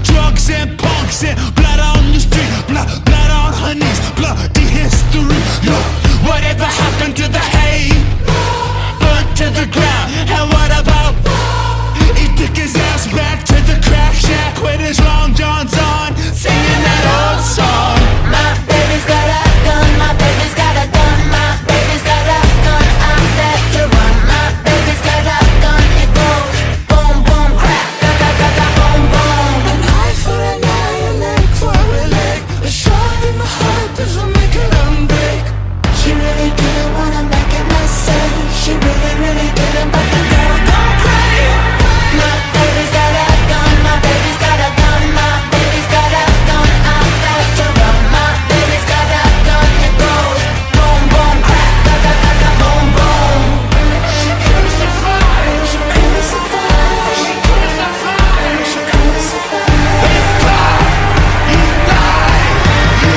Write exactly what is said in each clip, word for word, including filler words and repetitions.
drugs and punks and blood on the street, blood, blood on her knees, bloody history. Yo, whatever happened to the hay? Burnt to the ground. And what about? He took his ass back to the crack shack with his long johns on, singing that old song. My baby's got a gun, my baby's got a gun, my baby's got a gun, I'm back to run. My baby's got a gun, it goes boom, boom, crack, ga, ga, ga, ga, boom, boom. An eye for an eye, a leg for a leg. A shot in the heart doesn't make it unbreak. She really didn't wanna make it messy. She really, really didn't, but the girl don't crazy. My baby's got a gun, my baby's got a gun, my baby's got a gun, I'm back to run. My baby's got a gun, it goes boom, boom, crack, ga, ga, ga, ga, boom, boom. She crucified, she crucified, she crucified, she crucified. You lie, you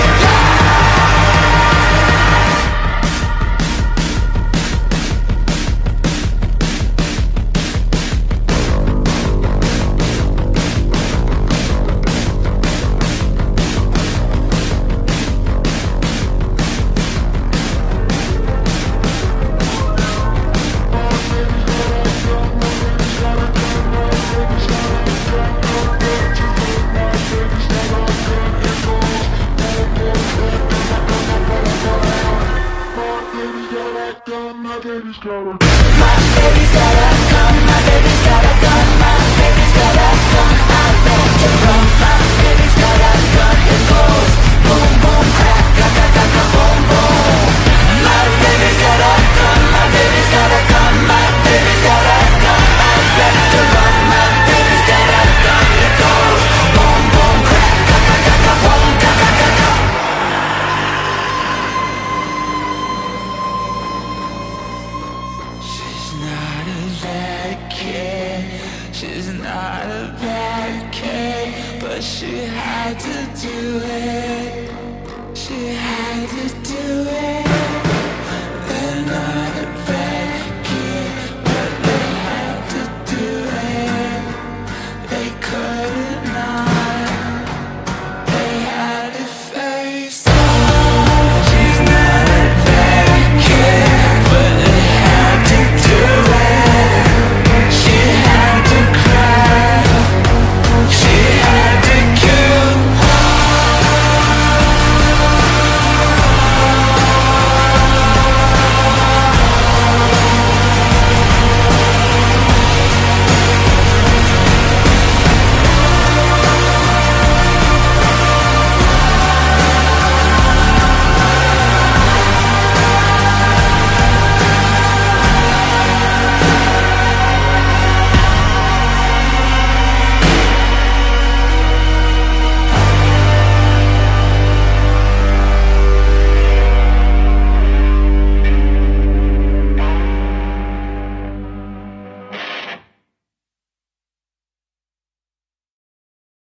My baby's got a gun, my baby's got a gun, my baby's got a gun, I'm back to run. My baby's got a gun, it goes boom, boom, crack, ga, ga, ga, ga, boom, boom. My baby's got a gun, my baby's got a gun, my baby's got a gun, I'm back to run. My baby's got a gun, it goes boom, boom, crack, ga, ga, ga, ga, boom, ga, ga, ga, ga. She's not a bad kid, she's not a bad kid, but she had to do it, she had to do it.